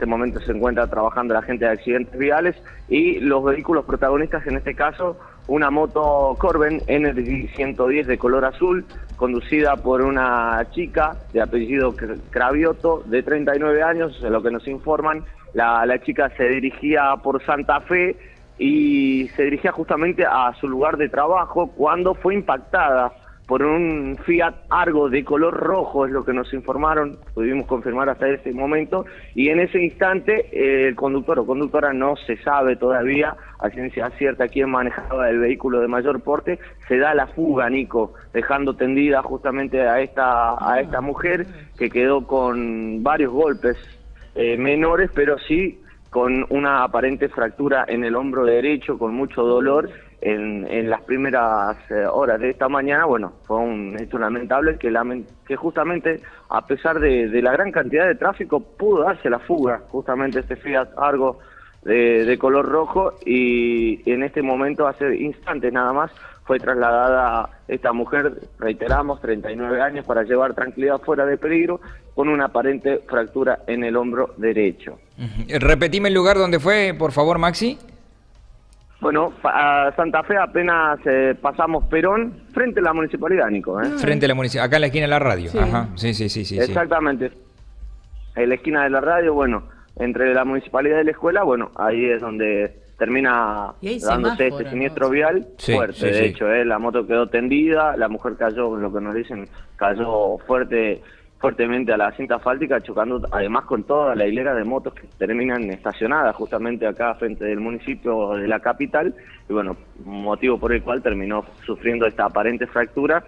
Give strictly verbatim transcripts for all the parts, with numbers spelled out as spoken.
este momento se encuentra trabajando la gente de accidentes viales y los vehículos protagonistas, en este caso, una moto Corben N ciento diez de color azul, conducida por una chica de apellido Cravioto, de treinta y nueve años, es lo que nos informan. La, la chica se dirigía por Santa Fe y se dirigía justamente a su lugar de trabajo cuando fue impactada por un Fiat Argo de color rojo, es lo que nos informaron, pudimos confirmar hasta ese momento, y en ese instante eh, el conductor o conductora, no se sabe todavía a ciencia cierta quién manejaba el vehículo de mayor porte, se da la fuga, Nico, dejando tendida justamente a esta, a esta mujer, que quedó con varios golpes eh, menores, pero sí con una aparente fractura en el hombro derecho, con mucho dolor. En, en las primeras eh, horas de esta mañana, bueno, fue un hecho lamentable que, lament que justamente, a pesar de, de la gran cantidad de tráfico, pudo darse la fuga, justamente este Fiat Argo de, de color rojo, y en este momento, hace instantes nada más, fue trasladada esta mujer, reiteramos, treinta y nueve años, para llevar tranquilidad fuera de peligro, con una aparente fractura en el hombro derecho. Uh-huh. Repetime el lugar donde fue, por favor, Maxi. Bueno, a Santa Fe apenas eh, pasamos Perón, frente a la municipalidad, Nico. ¿eh? Frente a la municipalidad, acá en la esquina de la radio. Sí. Ajá, sí, sí, sí, sí. Exactamente. Sí. En la esquina de la radio, bueno, entre la municipalidad y la escuela, bueno, ahí es donde termina dándose este siniestro vial sí, fuerte. Sí, de sí. hecho, eh, la moto quedó tendida, la mujer cayó, lo que nos dicen, cayó fuerte... fuertemente a la cinta asfáltica, chocando además con toda la hilera de motos que terminan estacionadas justamente acá frente del municipio de la capital, y bueno, motivo por el cual terminó sufriendo esta aparente fractura.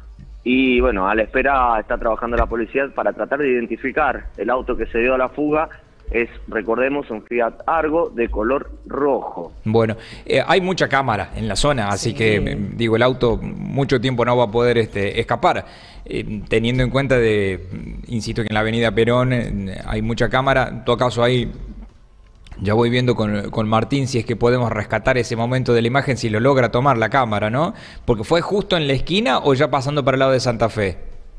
Y bueno, a la espera está trabajando la policía para tratar de identificar el auto que se dio a la fuga. Es, recordemos, un Fiat Argo de color rojo. Bueno, eh, hay mucha cámara en la zona, así sí. que, eh, digo, el auto mucho tiempo no va a poder este, escapar. Eh, teniendo en cuenta de, insisto, que en la avenida Perón eh, hay mucha cámara. En todo caso, ahí ya voy viendo con, con Martín si es que podemos rescatar ese momento de la imagen, si lo logra tomar la cámara, ¿no? Porque fue justo en la esquina o ya pasando para el lado de Santa Fe.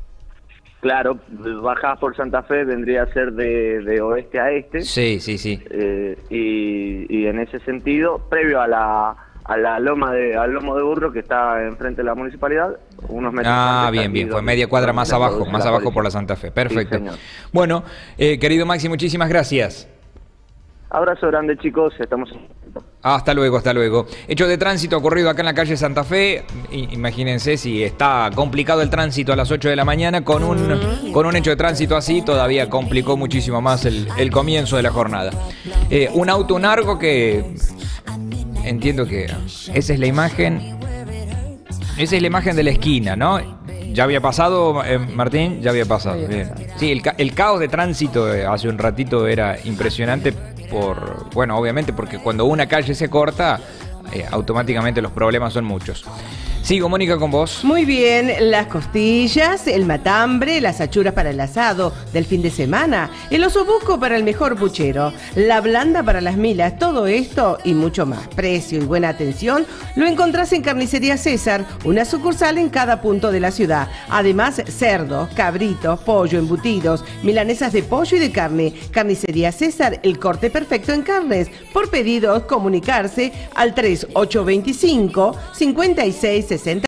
Claro, bajás por Santa Fe, vendría a ser de, de oeste a este. Sí, sí, sí. Eh, y, y en ese sentido, previo a la, a la loma de, al lomo de burro que está enfrente de la municipalidad, unos metros. Ah, bien, bien, fue media cuadra más abajo, más abajo por la Santa Fe. Perfecto. Sí, bueno, eh, querido Maxi, muchísimas gracias. Abrazo grande, chicos, estamos... Hasta luego, hasta luego. Hecho de tránsito ocurrido acá en la calle Santa Fe. Imagínense si está complicado el tránsito a las ocho de la mañana, con un, con un hecho de tránsito así todavía complicó muchísimo más el, el comienzo de la jornada. Eh, un auto, un Argo que... Entiendo que esa es la imagen... Esa es la imagen de la esquina, ¿no? ¿Ya había pasado, eh, Martín? Ya había pasado. Bien. Sí, el, ca el caos de tránsito eh, hace un ratito era impresionante. Por, bueno, obviamente porque cuando una calle se corta, eh, automáticamente los problemas son muchos. Sigo, Mónica, con vos. Muy bien, las costillas, el matambre, las achuras para el asado del fin de semana, el osobuco para el mejor puchero, la blanda para las milas, todo esto y mucho más. Precio y buena atención lo encontrás en Carnicería César, una sucursal en cada punto de la ciudad. Además, cerdo, cabrito, pollo, embutidos, milanesas de pollo y de carne. Carnicería César, el corte perfecto en carnes. Por pedidos, comunicarse al tres ocho dos cinco, cinco seis sesenta.